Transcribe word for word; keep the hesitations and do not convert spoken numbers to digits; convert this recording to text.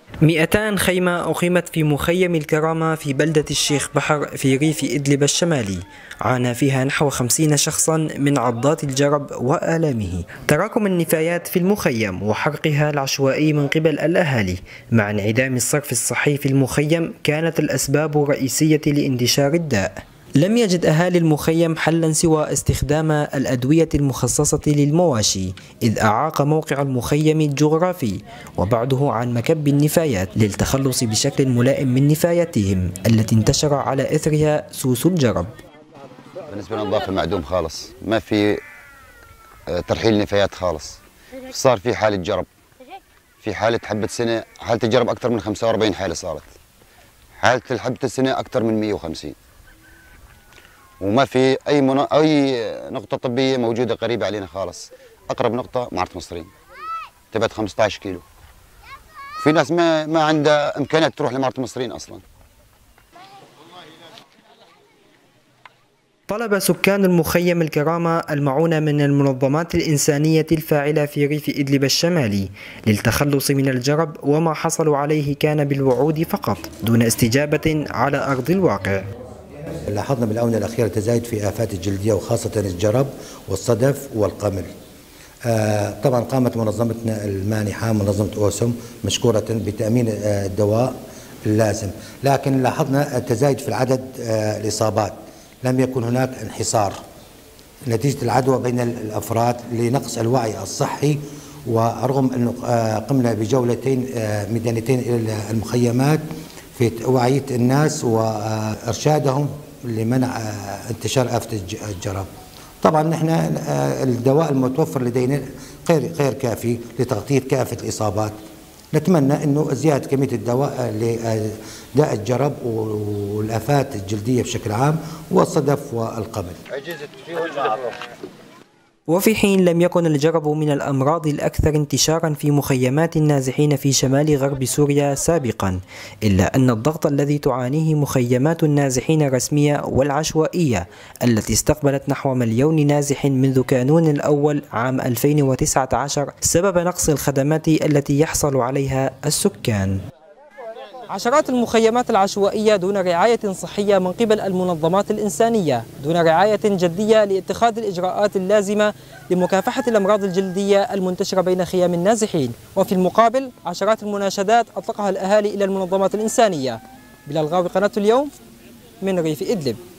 مئتان خيمة أقيمت في مخيم الكرامة في بلدة الشيخ بحر في ريف إدلب الشمالي. عانى فيها نحو خمسين شخصا من عضات الجرب وآلامه. تراكم النفايات في المخيم وحرقها العشوائي من قبل الأهالي مع انعدام الصرف الصحي في المخيم كانت الأسباب الرئيسية لانتشار الداء. لم يجد أهالي المخيم حلا سوى استخدام الأدوية المخصصة للمواشي، إذ أعاق موقع المخيم الجغرافي وبعده عن مكب النفايات للتخلص بشكل ملائم من نفاياتهم التي انتشر على إثرها سوس الجرب. بالنسبة للنظافة معدوم خالص، ما في ترحيل نفايات خالص. صار في حالة جرب، في حالة حبة سنة، حالة الجرب أكثر من خمسة وأربعين حالة صارت. حالة حبة السنة أكثر من مئة وخمسين. وما في اي منو... اي نقطه طبيه موجوده قريبه علينا خالص. اقرب نقطه معرض مصرين تبعد خمسة عشر كيلو. في ناس ما ما عندها امكانيات تروح لمعرض مصرين اصلا. طلب سكان المخيم الكرامة المعونة من المنظمات الإنسانية الفاعلة في ريف إدلب الشمالي للتخلص من الجرب، وما حصلوا عليه كان بالوعود فقط دون استجابة على أرض الواقع. لاحظنا بالآونة الأخيرة تزايد في آفات الجلدية وخاصة الجرب والصدف والقمل. آه طبعا قامت منظمتنا المانحة منظمة أوسم مشكورة بتأمين آه الدواء اللازم، لكن لاحظنا التزايد في العدد آه الإصابات. لم يكن هناك انحصار نتيجة العدوى بين الأفراد لنقص الوعي الصحي، ورغم أنه آه قمنا بجولتين آه ميدانيتين إلى المخيمات في توعية الناس وإرشادهم لمنع انتشار آفة الجرب. طبعا نحن الدواء المتوفر لدينا غير غير كافي لتغطية كافة الإصابات. نتمنى انه زيادة كمية الدواء لداء الجرب والآفات الجلدية بشكل عام والصدف والقمل. وفي حين لم يكن الجرب من الأمراض الأكثر انتشارا في مخيمات النازحين في شمال غرب سوريا سابقا، إلا أن الضغط الذي تعانيه مخيمات النازحين الرسمية والعشوائية التي استقبلت نحو مليون نازح منذ كانون الأول عام ألفين وتسعة عشر سبب نقص الخدمات التي يحصل عليها السكان. عشرات المخيمات العشوائية دون رعاية صحية من قبل المنظمات الإنسانية، دون رعاية جدية لاتخاذ الإجراءات اللازمة لمكافحة الأمراض الجلدية المنتشرة بين خيام النازحين، وفي المقابل عشرات المناشدات أطلقها الأهالي إلى المنظمات الإنسانية. بلال غاوي، قناة اليوم، من ريف إدلب.